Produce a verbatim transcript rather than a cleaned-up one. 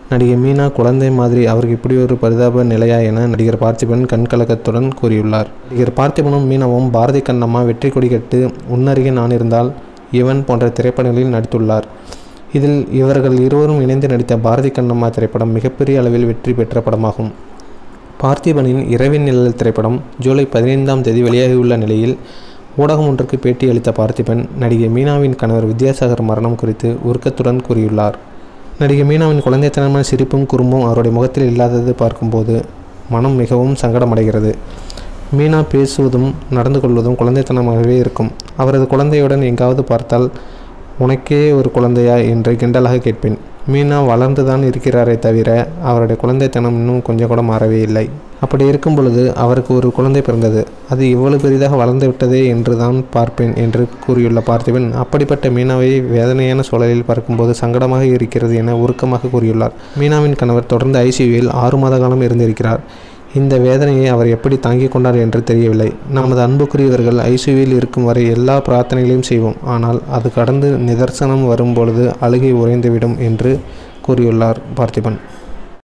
நடிகை மீனா குழந்தை மாதிரி அவருக்கு இப்படி ஒரு பரிதாப நிலையா என நடிகர் பார்த்திபன் கண்கலக்கத்துடன் கூறியுள்ளார். நடிகர் பார்த்திபனும் மீனாவும் பாரதி கண்ணம்மா, வெற்றி கொடி கட்டு, உன்னருகே நான் இருந்தால், இவன் போன்ற திரைப்படங்களில் நடித்துள்ளார். இதில் இவர்கள் இருவரும் இணைந்து நடித்த பாரதி கண்ணம்மா திரைப்படம் மிகப்பெரிய அளவில் வெற்றி பெற்ற படமாகும். பார்த்திபனின் இரவின் நிழல் திரைப்படம் ஜூலை பதினைந்தாம் தேதி வெளியாகியுள்ள நிலையில் ஊடகம் ஒன்றுக்கு பேட்டி அளித்த பார்த்திபன் நடிகை மீனாவின் கணவர் வித்யாசாகர் மரணம் குறித்து உருக்கத்துடன் கூறியுள்ளார். நடிகை மீனாவின் குழந்தைத்தனமான சிரிப்பும் குறும்பும் அவருடைய முகத்தில் இல்லாதது பார்க்கும்போது மனம் மிகவும் சங்கடமடைகிறது. மீனா பேசுவதும் நடந்து கொள்வதும் குழந்தைத்தனமாகவே இருக்கும். அவரது குழந்தையுடன் எங்காவது பார்த்தால் உனக்கே ஒரு குழந்தையா என்று கிண்டலாக கேட்பேன். மீனா வளர்ந்துதான் இருக்கிறாரே தவிர அவருடைய குழந்தைத்தனம் இன்னும் கொஞ்சம் கூட மாறவே இல்லை. அப்படி இருக்கும் பொழுது அவருக்கு ஒரு குழந்தை பிறந்தது, அது இவ்வளவு பெரிதாக வளர்ந்து விட்டதே என்று தான் பார்ப்பேன் என்று கூறியுள்ள பார்த்திபன் அப்படிப்பட்ட மீனாவை வேதனையான சூழலில் பார்க்கும்போது சங்கடமாக இருக்கிறது என உருக்கமாக கூறியுள்ளார். மீனாவின் கணவர் தொடர்ந்து ஐசியூவில் ஆறு மாத காலம் இருந்திருக்கிறார். இந்த வேதனையை அவர் எப்படி தாங்கிக் கொண்டார் என்று தெரியவில்லை. நமது அன்புக்குரியவர்கள் ஐசியூவில் இருக்கும் வரை எல்லா பிரார்த்தனைகளையும் செய்வோம். ஆனால் அது கடந்து நிதர்சனம் வரும்பொழுது அழுகை உறைந்துவிடும் என்று கூறியுள்ளார் பார்த்திபன்.